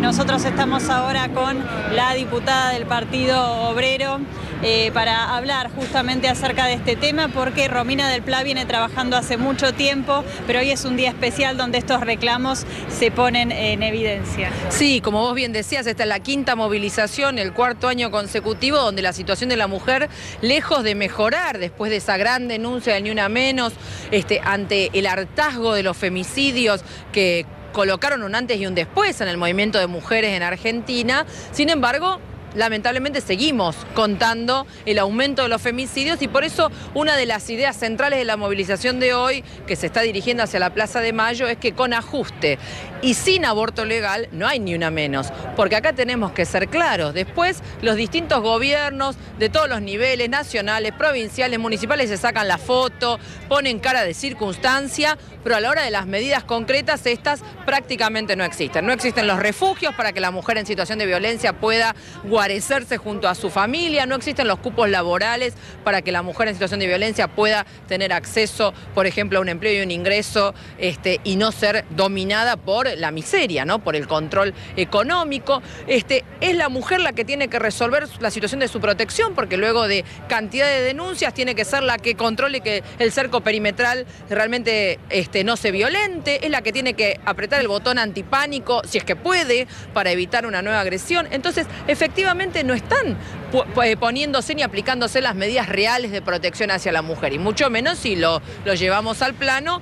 Nosotros estamos ahora con la diputada del Partido Obrero para hablar justamente acerca de este tema, porque Romina del Pla viene trabajando hace mucho tiempo, pero hoy es un día especial donde estos reclamos se ponen en evidencia. Sí, como vos bien decías, esta es la quinta movilización, el cuarto año consecutivo, donde la situación de la mujer, lejos de mejorar después de esa gran denuncia de Ni Una Menos, ante el hartazgo de los femicidios que colocaron un antes y un después en el movimiento de mujeres en Argentina. Sin embargo, lamentablemente seguimos contando el aumento de los femicidios, y por eso una de las ideas centrales de la movilización de hoy, que se está dirigiendo hacia la Plaza de Mayo, es que con ajuste y sin aborto legal no hay ni una menos, porque acá tenemos que ser claros. Después los distintos gobiernos de todos los niveles, nacionales, provinciales, municipales, se sacan la foto, ponen cara de circunstancia, pero a la hora de las medidas concretas estas prácticamente no existen. No existen los refugios para que la mujer en situación de violencia pueda guarecerse junto a su familia, no existen los cupos laborales para que la mujer en situación de violencia pueda tener acceso, por ejemplo, a un empleo y un ingreso, y no ser dominada por la miseria, ¿no? Por el control económico. Es la mujer la que tiene que resolver la situación de su protección, porque luego de cantidad de denuncias tiene que ser la que controle que el cerco perimetral realmente no se violente, es la que tiene que apretar el botón antipánico, si es que puede, para evitar una nueva agresión. Entonces, efectivamente no están poniéndose ni aplicándose las medidas reales de protección hacia la mujer, y mucho menos si lo llevamos al plano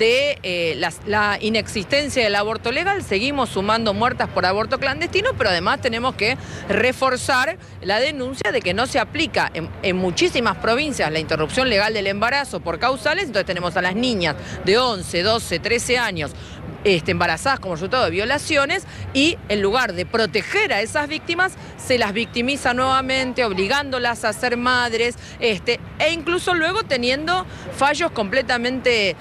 de la inexistencia del aborto legal. Seguimos sumando muertas por aborto clandestino, pero además tenemos que reforzar la denuncia de que no se aplica en muchísimas provincias la interrupción legal del embarazo por causales. Entonces tenemos a las niñas de 11, 12, 13 años embarazadas como resultado de violaciones, y en lugar de proteger a esas víctimas, se las victimiza nuevamente, obligándolas a ser madres, e incluso luego teniendo fallos completamente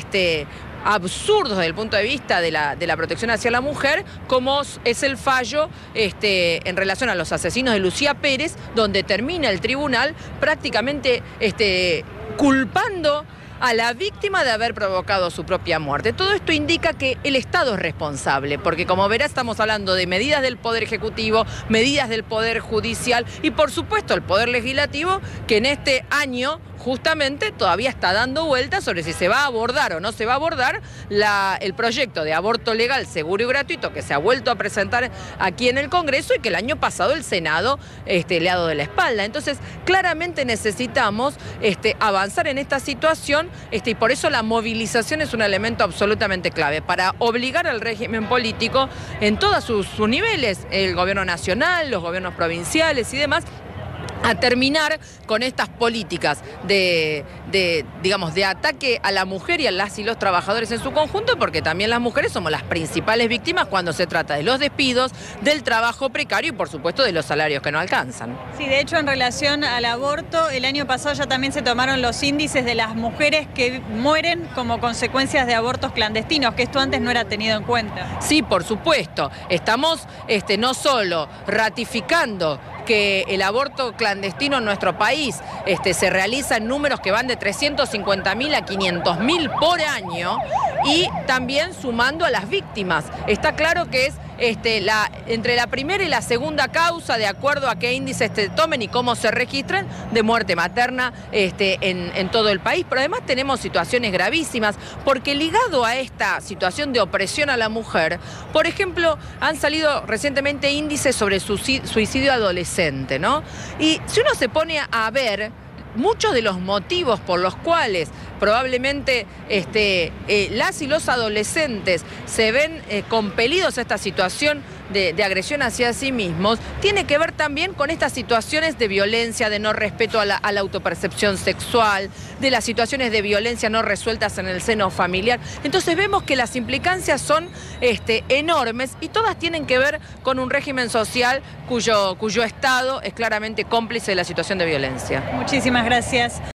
absurdos desde el punto de vista de la protección hacia la mujer, como es el fallo en relación a los asesinos de Lucía Pérez, donde termina el tribunal prácticamente culpando a la víctima de haber provocado su propia muerte. Todo esto indica que el Estado es responsable, porque como verá, estamos hablando de medidas del Poder Ejecutivo, medidas del Poder Judicial y por supuesto el Poder Legislativo, que en este año justamente todavía está dando vueltas sobre si se va a abordar o no se va a abordar el proyecto de aborto legal, seguro y gratuito, que se ha vuelto a presentar aquí en el Congreso y que el año pasado el Senado le ha dado de la espalda. Entonces, claramente necesitamos avanzar en esta situación, y por eso la movilización es un elemento absolutamente clave para obligar al régimen político en todos sus niveles, el gobierno nacional, los gobiernos provinciales y demás, a terminar con estas políticas de ataque a la mujer y a las y los trabajadores en su conjunto, porque también las mujeres somos las principales víctimas cuando se trata de los despidos, del trabajo precario y por supuesto de los salarios que no alcanzan. Sí, de hecho, en relación al aborto, el año pasado ya también se tomaron los índices de las mujeres que mueren como consecuencias de abortos clandestinos, que esto antes no era tenido en cuenta. Sí, por supuesto. Estamos no solo ratificando que el aborto clandestino en nuestro país se realiza en números que van de 350.000 a 500.000 por año, y también sumando a las víctimas. Está claro que es entre la primera y la segunda causa, de acuerdo a qué índices tomen y cómo se registran, de muerte materna en todo el país. Pero además tenemos situaciones gravísimas, porque ligado a esta situación de opresión a la mujer, por ejemplo, han salido recientemente índices sobre suicidio adolescente, ¿no? Y si uno se pone a ver muchos de los motivos por los cuales probablemente las y los adolescentes se ven compelidos a esta situación de agresión hacia sí mismos, tiene que ver también con estas situaciones de violencia, de no respeto a la autopercepción sexual, de las situaciones de violencia no resueltas en el seno familiar. Entonces vemos que las implicancias son enormes, y todas tienen que ver con un régimen social cuyo Estado es claramente cómplice de la situación de violencia. Muchísimas gracias.